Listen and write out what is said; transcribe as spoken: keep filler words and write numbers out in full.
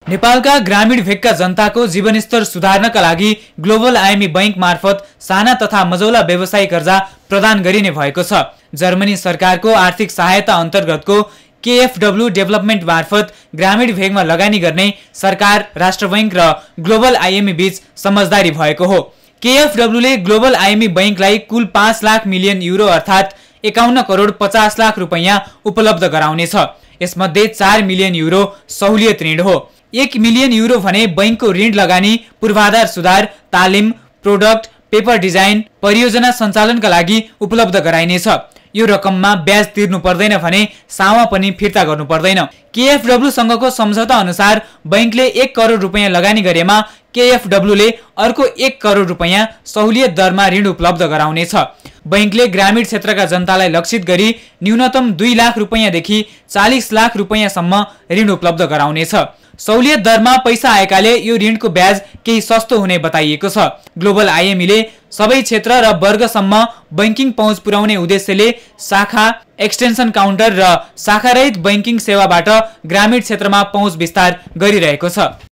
नेपालका ग्रामीण भेगका जनताको जीवनस्तर सुधार्नका लागि ग्लोबल आइएमई बैंक मार्फत साना तथा मझौला व्यवसायिक कर्जा प्रदान गरिने भएको छ। जर्मनी सरकारको आर्थिक सहायता अन्तर्गतको केएफडब्ल्यू डेभलपमेन्ट मार्फत ग्रामीण भेगमा लगानी गर्ने सरकार, राष्ट्र बैंक र ग्लोबल आइएमई बीच समझदारी भएको हो। केएफडब्ल्यूले ग्लोबल आइएमई बैंकलाई कुल पाँच लाख मिलियन युरो अर्थात एकाउन्न करोड पचास लाख रुपैयाँ उपलब्ध गराउनेछ। यसमध्ये चार मिलियन युरो सहुलियत ऋण हो। एक मिलियन युरो भने बैंकको ऋण लगानी, पूर्वाधार सुधार, तालिम, प्रोडक्ट, पेपर डिजाइन, परियोजना सञ्चालनका लागि उपलब्ध गराइनेछ। यो रकममा ब्याज तिर्नु पर्दैन भने सावा पनि फिर्ता गर्नु पर्दैन। केएफडब्ल्यू सँगको सम्झौता अनुसार बैंकले एक करोड रुपैयाँ लगानी गरेमा केएफडब्ल्यूले अर्को एक करोड रुपैयाँ सहुलियत दरमा ऋण उपलब्ध गराउनेछ। बैंकले ग्रामीण क्षेत्रका जनतालाई लक्षित गरी न्यूनतम दुई लाख रुपैयाँदेखि चालीस लाख रुपैयाँसम्म ऋण उपलब्ध गराउनेछ। सहुलियत दरमा पैसा आएकाले यो ऋणको ब्याज केही सस्तो हुने बताइएको छ। ग्लोबल आइएमईले सबै क्षेत्र र वर्गसम्म बैंकिङ पहुँच पुर्याउने उद्देश्यले शाखा, एक्सटेन्सन काउन्टर र शाखारहित बैंकिङ सेवाबाट ग्रामीण क्षेत्रमा पहुँच विस्तार गरिरहेको छ।